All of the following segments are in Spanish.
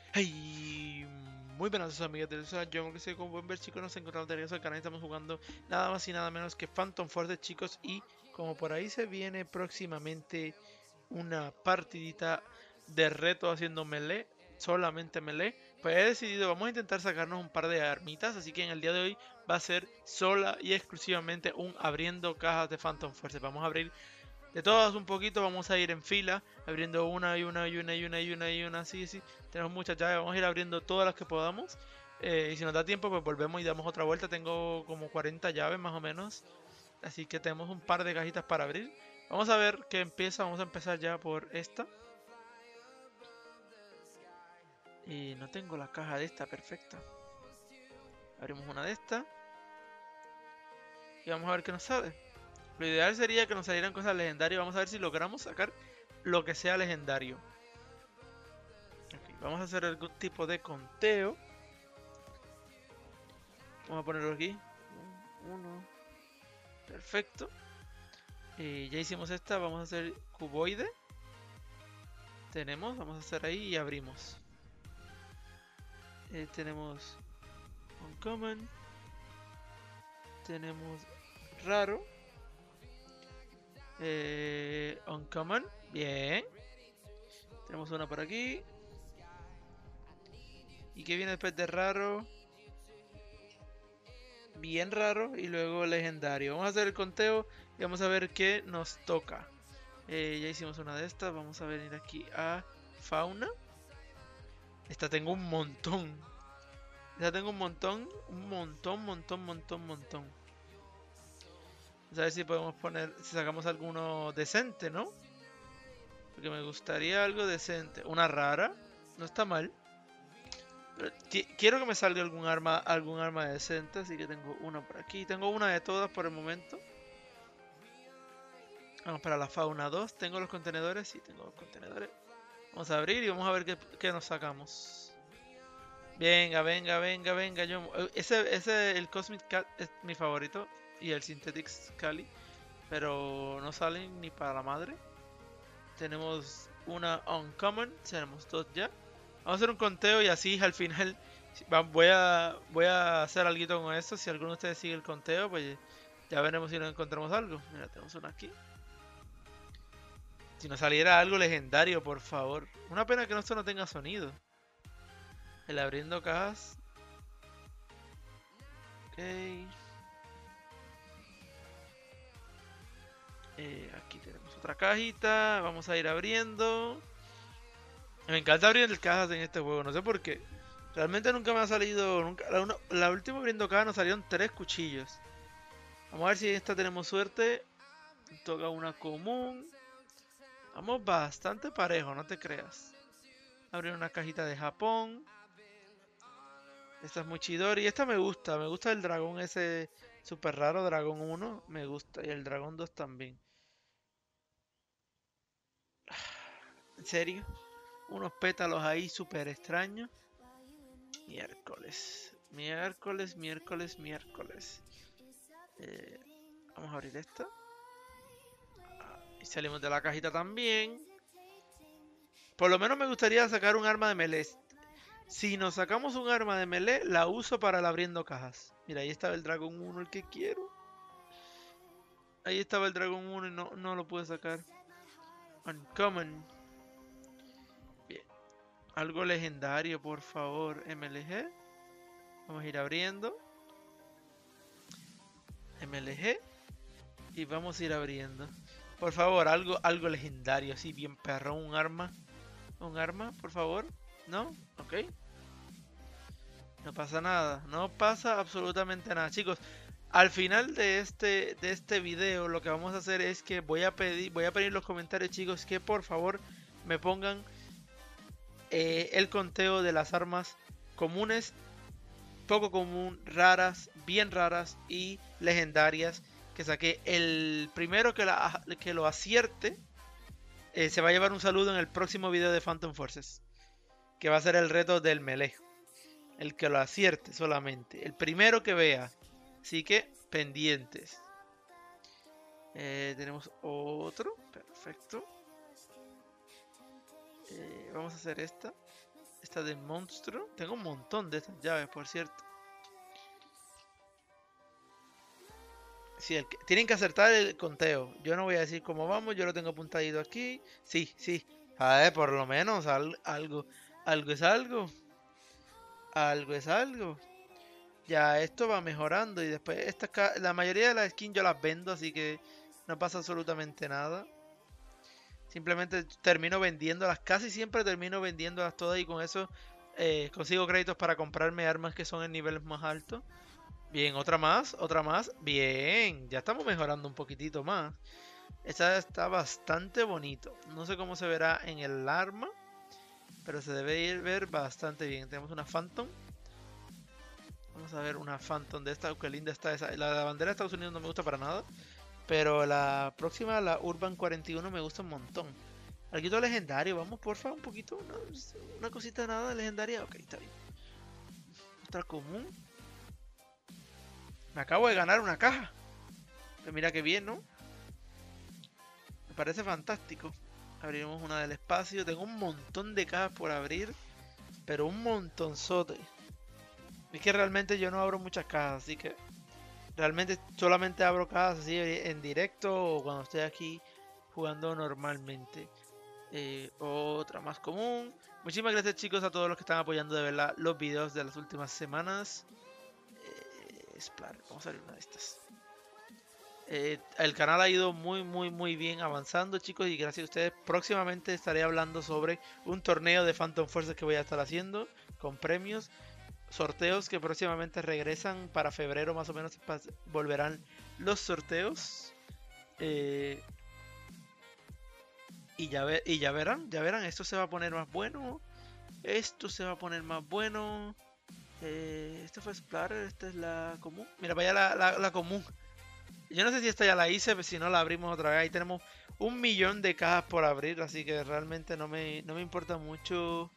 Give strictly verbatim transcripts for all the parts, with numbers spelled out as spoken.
Hey, muy buenas amigos de eso, yo que sé, como pueden ver chicos, nos encontramos de regreso al canal, estamos jugando nada más y nada menos que Phantom Force chicos, y como por ahí se viene próximamente una partidita de reto haciendo melee, solamente melee, pues he decidido, vamos a intentar sacarnos un par de armitas, así que en el día de hoy va a ser sola y exclusivamente un abriendo cajas de Phantom Force. Vamos a abrir de todas un poquito, vamos a ir en fila, abriendo una y una y una y una y una y una, así, así. Tenemos muchas llaves, vamos a ir abriendo todas las que podamos. Eh, y si nos da tiempo, pues volvemos y damos otra vuelta. Tengo como cuarenta llaves más o menos. Así que tenemos un par de cajitas para abrir. Vamos a ver qué empieza, vamos a empezar ya por esta. Y no tengo la caja de esta, perfecta. Abrimos una de estas. Y vamos a ver qué nos sale. Lo ideal sería que nos salieran cosas legendarias. Vamos a ver si logramos sacar lo que sea legendario. Okay, vamos a hacer algún tipo de conteo. Vamos a ponerlo aquí. Uno. Perfecto. Eh, ya hicimos esta. Vamos a hacer cuboide. Tenemos. Vamos a hacer ahí y abrimos. Eh, tenemos uncommon. Tenemos raro. Eh, uncommon. Bien. Tenemos una por aquí. ¿Y qué viene después de raro? Bien raro. Y luego legendario. Vamos a hacer el conteo y vamos a ver qué nos toca. Eh, ya hicimos una de estas. Vamos a venir aquí a fauna. Esta tengo un montón. Esta tengo un montón. Un montón, montón, montón, montón. Vamos a ver si podemos poner. Si sacamos alguno decente, ¿no? Porque me gustaría algo decente. Una rara. No está mal. Pero quiero que me salga algún arma, algún arma decente. Así que tengo una por aquí. Tengo una de todas por el momento. Vamos para la fauna dos. ¿Tengo los contenedores? Sí, tengo los contenedores. Vamos a abrir y vamos a ver qué, qué nos sacamos. Venga, venga, venga, venga. Yo, ese, ese, el Cosmic Cat es mi favorito. Y el Synthetic Scali. Pero no salen ni para la madre. Tenemos una Uncommon. Tenemos dos ya. Vamos a hacer un conteo y así al final voy a, voy a hacer algo con esto. Si alguno de ustedes sigue el conteo, pues ya veremos si nos encontramos algo. Mira, tenemos una aquí. Si nos saliera algo legendario, por favor. Una pena que esto no tenga sonido. El abriendo cajas. Ok. Eh, aquí tenemos otra cajita. Vamos a ir abriendo. Me encanta abrir cajas en este juego. No sé por qué. Realmente nunca me ha salido. Nunca, la, una, la última abriendo caja nos salieron tres cuchillos. Vamos a ver si en esta tenemos suerte. Toca una común. Vamos bastante parejo, no te creas. Abrir una cajita de Japón. Esta es muy chidori. Esta me gusta. Me gusta el dragón ese super raro. Dragón uno. Me gusta. Y el dragón dos también. ¿En serio? Unos pétalos ahí súper extraños. Miércoles. Miércoles, miércoles, miércoles. Eh, vamos a abrir esta. Y salimos de la cajita también. Por lo menos me gustaría sacar un arma de melee. Si nos sacamos un arma de melee, la uso para el abriendo cajas. Mira, ahí estaba el Dragon uno, el que quiero. Ahí estaba el Dragon uno y no, no lo pude sacar. Uncommon. Bien. Algo legendario, por favor. M L G. Vamos a ir abriendo. M L G. Y vamos a ir abriendo. Por favor, algo, algo legendario, así bien perro. Un arma. Un arma, por favor. ¿No? Ok. No pasa nada. No pasa absolutamente nada. Chicos, al final de este, de este video lo que vamos a hacer es que voy a pedir, voy a pedir en los comentarios, chicos, que por favor me pongan eh, el conteo de las armas comunes, poco común, raras, bien raras y legendarias que saqué. El primero que, la, que lo acierte eh, se va a llevar un saludo en el próximo video de Phantom Forces, que va a ser el reto del melee. El que lo acierte solamente. El primero que vea. Así que pendientes. Eh, tenemos otro. Perfecto. Eh, vamos a hacer esta. Esta de monstruo. Tengo un montón de estas llaves, por cierto. Sí, el que, tienen que acertar el conteo. Yo no voy a decir cómo vamos, yo lo tengo apuntadito aquí. Sí, sí. A ver, por lo menos al, algo. Algo es algo. Algo es algo. Ya esto va mejorando y después esta, la mayoría de las skins yo las vendo, así que no pasa absolutamente nada. Simplemente termino vendiéndolas, casi siempre termino vendiéndolas todas y con eso eh, consigo créditos para comprarme armas que son en niveles más altos. Bien, otra más, otra más. Bien, ya estamos mejorando un poquitito más. Esta está bastante bonito. No sé cómo se verá en el arma, pero se debe ir ver bastante bien. Tenemos una Phantom. Vamos a ver una Phantom de esta. Oh, qué linda está esa. La de la bandera de Estados Unidos no me gusta para nada. Pero la próxima, la Urban cuarenta y uno, me gusta un montón. Algo legendario, vamos porfa, un poquito. Una, una cosita nada legendaria. Ok, está bien. Otra común. Me acabo de ganar una caja. Pero mira qué bien, ¿no? Me parece fantástico. Abriremos una del espacio. Tengo un montón de cajas por abrir. Pero un montonzote. Es que realmente yo no abro muchas cajas, así que realmente solamente abro cajas así en directo o cuando estoy aquí jugando normalmente. Eh, otra más común. Muchísimas gracias, chicos, a todos los que están apoyando de verdad los videos de las últimas semanas. Eh, Splat, vamos a abrir una de estas. Eh, el canal ha ido muy muy muy bien avanzando, chicos, y gracias a ustedes próximamente estaré hablando sobre un torneo de Phantom Forces que voy a estar haciendo con premios, sorteos que próximamente regresan para febrero más o menos, volverán los sorteos. Eh, y, ya ve, y ya verán, ya verán, esto se va a poner más bueno, esto se va a poner más bueno. Eh, este fue Splatter, esta es la común. Mira, vaya la, la, la común. Yo no sé si esta ya la hice, pero si no la abrimos otra vez. Ahí tenemos un millón de cajas por abrir, así que realmente no me, no me importa mucho.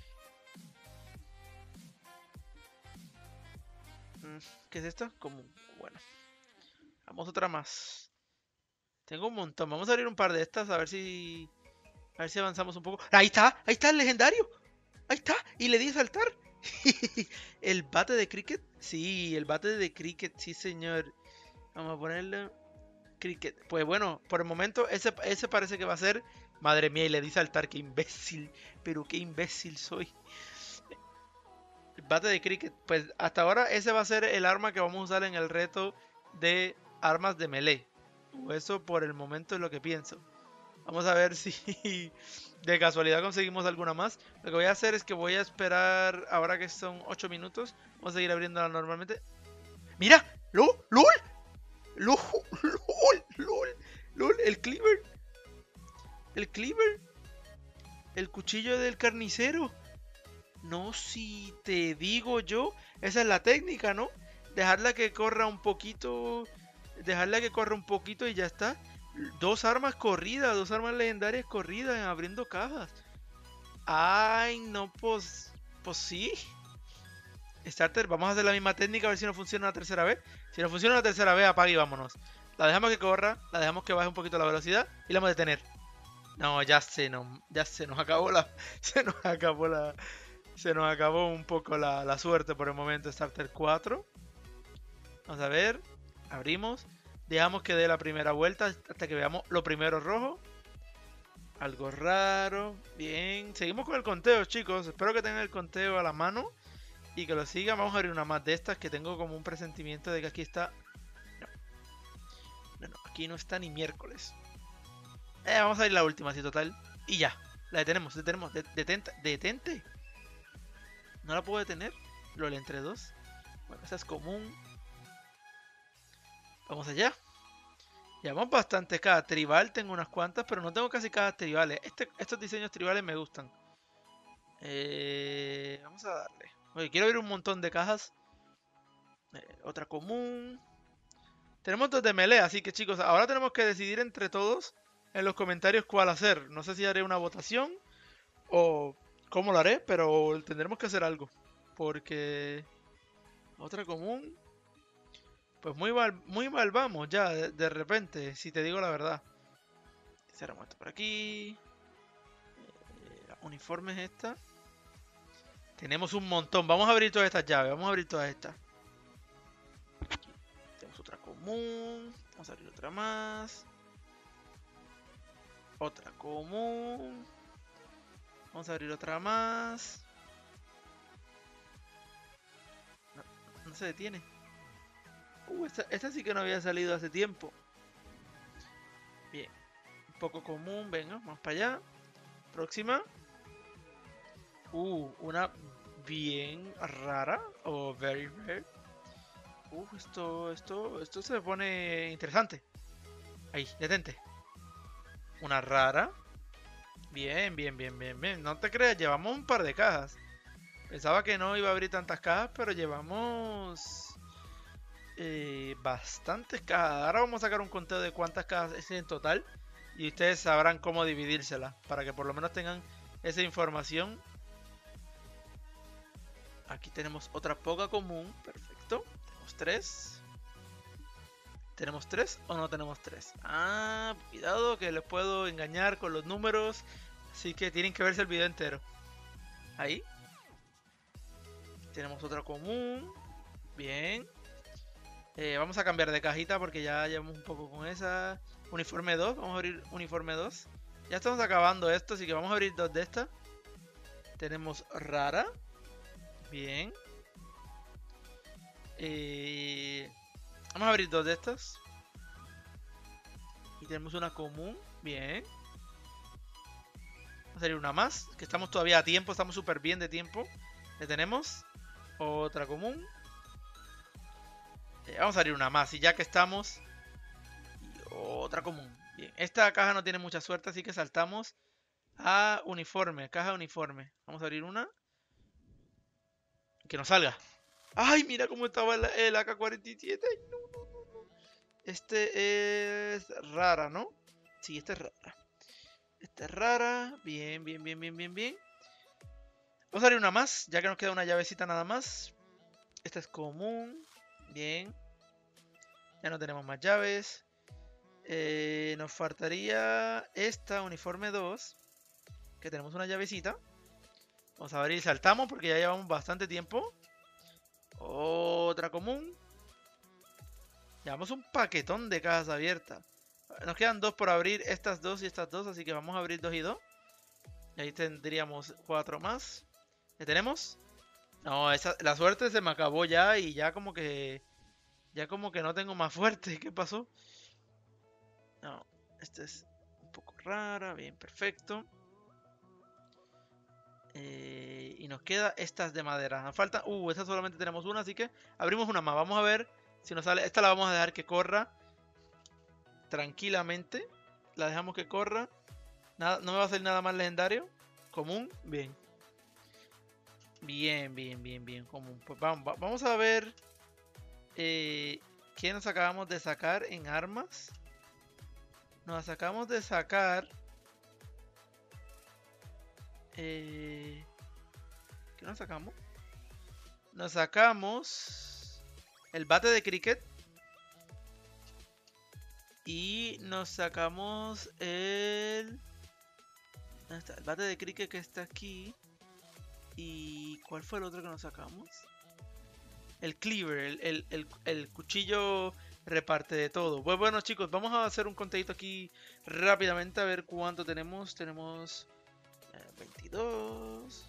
¿Qué es esto? Como, bueno. Vamos otra más. Tengo un montón. Vamos a abrir un par de estas a ver si... A ver si avanzamos un poco. ¡Ahí está! ¡Ahí está el legendario! ¡Ahí está! Y le di a saltar. ¿El bate de cricket? Sí, el bate de cricket, sí señor. Vamos a ponerle... Cricket. Pues bueno, por el momento ese, ese parece que va a ser... Madre mía, y le di saltar, qué imbécil. Pero qué imbécil soy. El bate de cricket. Pues hasta ahora ese va a ser el arma que vamos a usar en el reto de armas de melee. O eso por el momento es lo que pienso. Vamos a ver si de casualidad conseguimos alguna más. Lo que voy a hacer es que voy a esperar, ahora que son ocho minutos, vamos a seguir abriéndola normalmente. ¡Mira! ¡Lol! ¡Lol! ¡Lol! ¡Lol! ¡Lol! ¡Lol! ¡El cleaver! ¡El cleaver! ¡El cuchillo del carnicero! No, si te digo yo, esa es la técnica, ¿no? Dejarla que corra un poquito, dejarla que corra un poquito y ya está. Dos armas corridas, dos armas legendarias corridas abriendo cajas. Ay, no, pues, pues sí. Starter, vamos a hacer la misma técnica a ver si no funciona la tercera vez. Si no funciona la tercera vez, apague y vámonos. La dejamos que corra, la dejamos que baje un poquito la velocidad y la vamos a detener. No, ya se nos, ya se nos acabó la, se nos acabó la, se nos acabó un poco la, la suerte por el momento. Starter cuatro. Vamos a ver, abrimos. Dejamos que dé la primera vuelta hasta que veamos lo primero rojo. Algo raro. Bien. Seguimos con el conteo, chicos. Espero que tengan el conteo a la mano y que lo sigan. Vamos a abrir una más de estas que tengo como un presentimiento de que aquí está... No. No, no. Aquí no está ni miércoles. Eh, vamos a ir la última, así total. Y ya. La detenemos, detenemos. Detente. Detente. No la puedo detener. Lo le entre dos. Bueno, esa es común. Vamos allá. Llevamos bastantes cajas. Tribal tengo unas cuantas, pero no tengo casi cajas tribales. Este, estos diseños tribales me gustan. Eh, vamos a darle. Oye, quiero ver un montón de cajas. Eh, otra común. Tenemos dos de melee, así que chicos, ahora tenemos que decidir entre todos en los comentarios cuál hacer. No sé si haré una votación o cómo lo haré, pero tendremos que hacer algo. Porque... Otra común... Pues muy mal, muy mal vamos ya, de, de repente, si te digo la verdad. Cerramos esto por aquí. Eh, uniformes esta. Tenemos un montón. Vamos a abrir todas estas llaves. Vamos a abrir todas estas. Aquí tenemos otra común. Vamos a abrir otra más. Otra común. Vamos a abrir otra más. No, no se detiene. Uh, esta, esta sí que no había salido hace tiempo. Bien. Un poco común. Venga, vamos para allá. Próxima. Uh, una bien rara. O very rare. Uh, esto, esto, esto se pone interesante. Ahí, detente. Una rara. Bien, bien, bien, bien, bien. No te creas, llevamos un par de cajas. Pensaba que no iba a abrir tantas cajas, pero llevamos eh, bastantes cajas. Ahora vamos a sacar un conteo de cuántas cajas es en total. Y ustedes sabrán cómo dividírselas, para que por lo menos tengan esa información. Aquí tenemos otra poca común. Perfecto. Tenemos tres. ¿Tenemos tres o no tenemos tres? Ah, cuidado que les puedo engañar con los números. Así que tienen que verse el video entero. Ahí. Tenemos otra común. Bien. Eh, vamos a cambiar de cajita porque ya llevamos un poco con esa. Uniforme dos. Vamos a abrir uniforme dos. Ya estamos acabando esto, así que vamos a abrir dos de estas. Tenemos rara. Bien. Eh, vamos a abrir dos de estas. Y tenemos una común. Bien. Vamos a abrir una más. Que estamos todavía a tiempo. Estamos súper bien de tiempo. Le tenemos. Otra común. Eh, vamos a abrir una más. Y ya que estamos. Y otra común. Bien. Esta caja no tiene mucha suerte. Así que saltamos a uniforme. Caja uniforme. Vamos a abrir una. Que nos salga. ¡Ay! Mira cómo estaba el, el A K cuarenta y siete. Ay, no, no, no, no. Este es rara, ¿no? Sí, esta es rara. Esta es rara. Bien, bien, bien, bien, bien, bien. Vamos a abrir una más, ya que nos queda una llavecita nada más. Esta es común. Bien. Ya no tenemos más llaves. Eh, nos faltaría esta, uniforme dos. Que tenemos una llavecita. Vamos a abrir y saltamos porque ya llevamos bastante tiempo. Otra común. Llevamos un paquetón de cajas abiertas. Nos quedan dos por abrir, estas dos y estas dos, así que vamos a abrir dos y dos. Y ahí tendríamos cuatro más. ¿Ya tenemos? No, esa, la suerte se me acabó ya y ya como que... Ya como que no tengo más suerte. ¿Qué pasó? No, esta es un poco rara. Bien, perfecto. Eh, y nos queda estas de madera. Nos falta... Uh, esta solamente tenemos una, así que abrimos una más. Vamos a ver si nos sale... Esta la vamos a dejar que corra tranquilamente. La dejamos que corra. Nada, no me va a salir nada más legendario. Común, bien. Bien, bien, bien, bien. Común. Pues vamos, vamos a ver eh, qué nos acabamos de sacar en armas. Nos acabamos de sacar... Eh, ¿Qué nos sacamos? Nos sacamos el bate de cricket. Y nos sacamos el... ¿Dónde está? El bate de cricket que está aquí. ¿Y cuál fue el otro que nos sacamos? El cleaver, el, el, el, el cuchillo reparte de todo. Pues bueno chicos, vamos a hacer un contadito aquí rápidamente a ver cuánto tenemos. Tenemos eh, veintidós.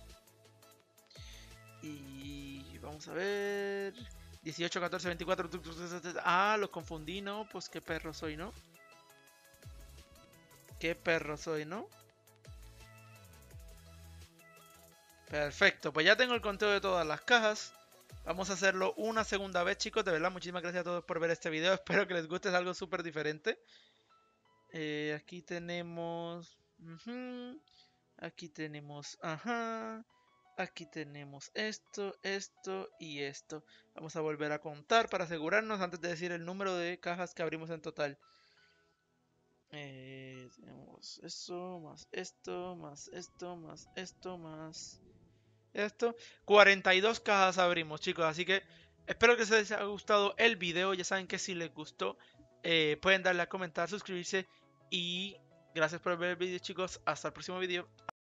Y vamos a ver... dieciocho, catorce, veinticuatro... Ah, los confundí, ¿no? Pues qué perro soy, ¿no? Qué perro soy, ¿no? Perfecto, pues ya tengo el conteo de todas las cajas. Vamos a hacerlo una segunda vez, chicos. De verdad, muchísimas gracias a todos por ver este video. Espero que les guste, es algo súper diferente. Eh, aquí tenemos... Uh-huh. Aquí tenemos... Ajá. Aquí tenemos esto, esto y esto. Vamos a volver a contar para asegurarnos antes de decir el número de cajas que abrimos en total. Eh, tenemos eso, más esto, más esto, más esto, más esto. cuarenta y dos cajas abrimos, chicos. Así que espero que les haya gustado el video. Ya saben que si les gustó, eh, pueden darle a comentar, suscribirse. Y gracias por ver el video, chicos. Hasta el próximo video.